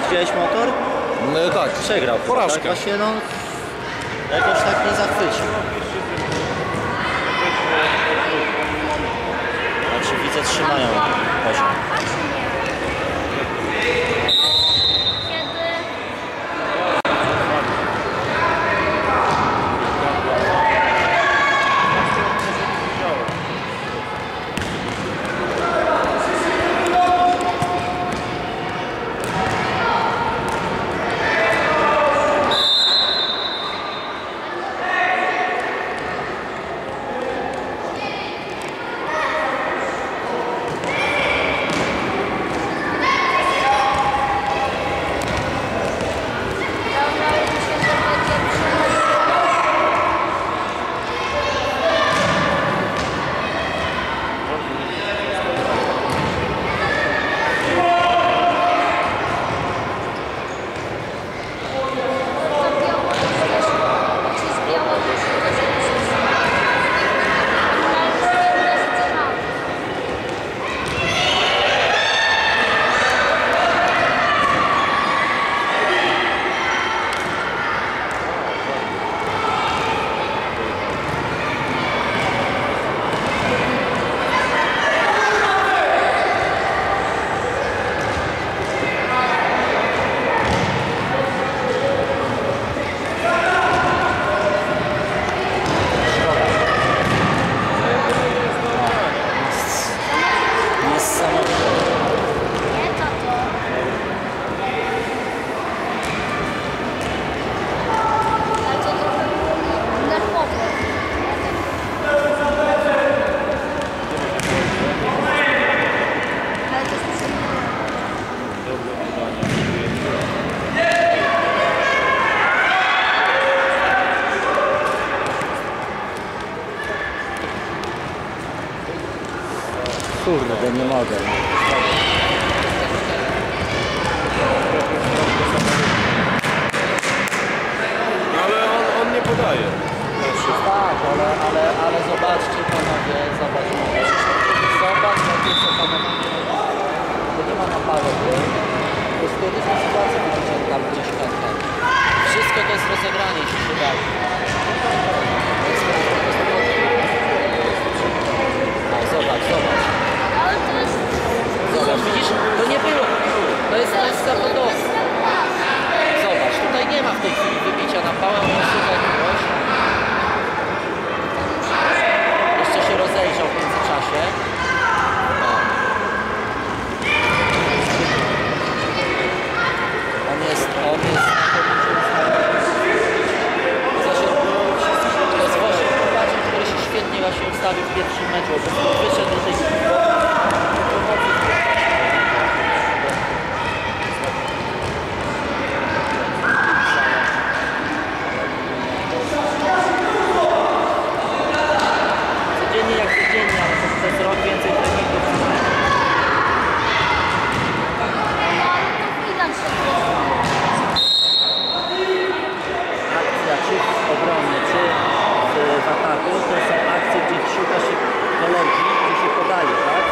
Widziałeś motor? No, tak. Przegrał. Porażka. Tak, właśnie no, jakoś tak nie zachwycił. Znaczy widzę trzymają poziom. Kurde, nie mogę. Ale on nie podaje. Tak, ale zobaczcie panowie, zobacz jakie są panowie. To nie ma napału. To jest kiedyś sytuacja, widzicie tam gdzieś tam. Wszystko to jest rozegranie, jeśli się da. Zobacz. Zobacz, widzisz? To nie było. To jest zawodowe. Zobacz, tutaj nie ma w tej chwili wybicia na pałę, słuchaj kogoś. Jeszcze się rozejrzał w międzyczasie. On jest to jest właśnie chłopaczek, który się świetnie właśnie ustawił w pierwszym meczu, bo wyszedł do tej w ataku, to są akcje, gdzie szuka się kolegi, gdzie się podaje, tak?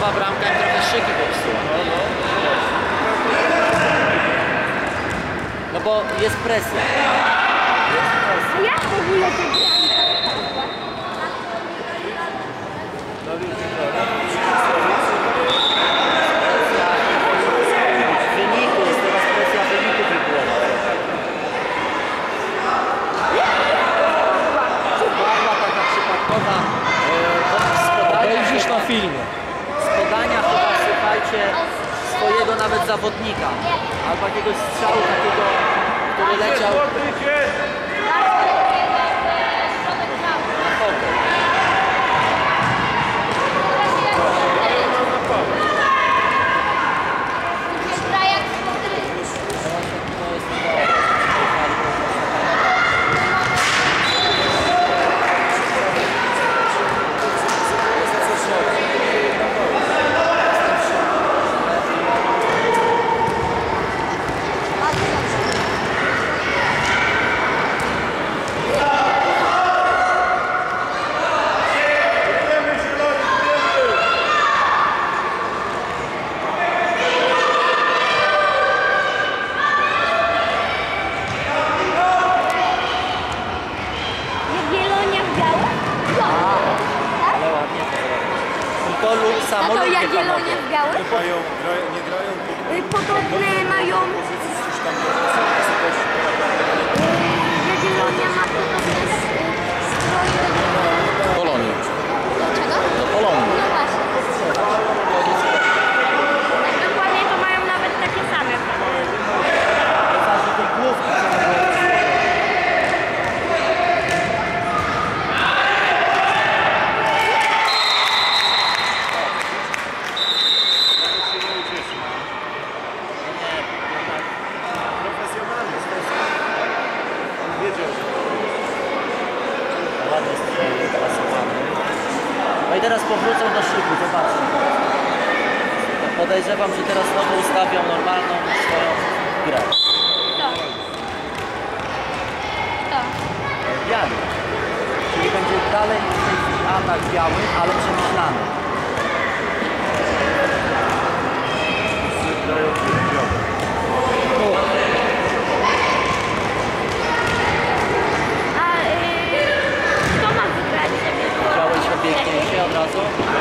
Nowa bramka im trochę szyki popsuła. No bo jest presja. A jak w ogóle te bramka? Wyniku, jest teraz presja wyniku wypływa. Padła taka przypadkowa z podania. Obejrzysz na filmie. Z podania chyba, słuchajcie, swojego nawet zawodnika. Albo jakiegoś strzału takiego, który leciał na hokej. Jagiellonia w białe? Ale ładnie to zrobił. I to lub A samo to lubię Jagiellonia panowie. w białe? Nie grają, Podobne mają... Jagiellonia ma podobne stroje do... Polonii. Dlaczego? Do Polonii. No właśnie. Dokładnie to mają nawet takie same. Zawsze tej główki. Profesjonalny on wiedział, że Ładnie strzelił, klasowany. No i teraz powrócą do szyku, zobaczcie. Podejrzewam, że teraz znowu ustawią normalną swoją grę. To. To. Biały. Czyli będzie dalej w tej chwili atak biały, ale przemyślany. grają białe. A kto ma wygrać, żeby było... Chciałeś obiegnięcie od razu?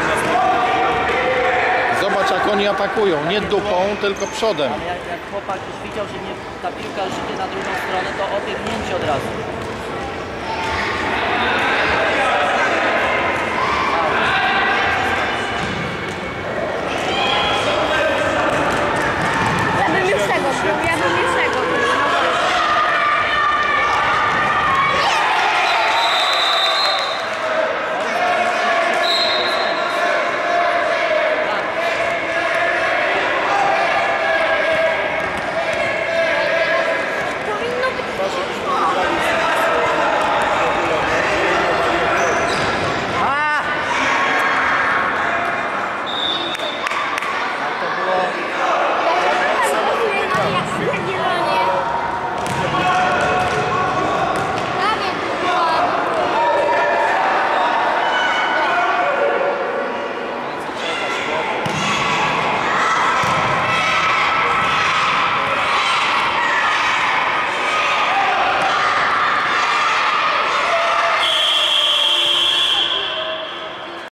Zobacz, jak oni atakują, nie dupą, tylko przodem. Ale jak chłopak już widział, że nie, ta piłka już idzie na drugą stronę, to obiegnięcie od razu. Ja bym już tego, ja bym już tego. Powinno być... A! A to było... Ja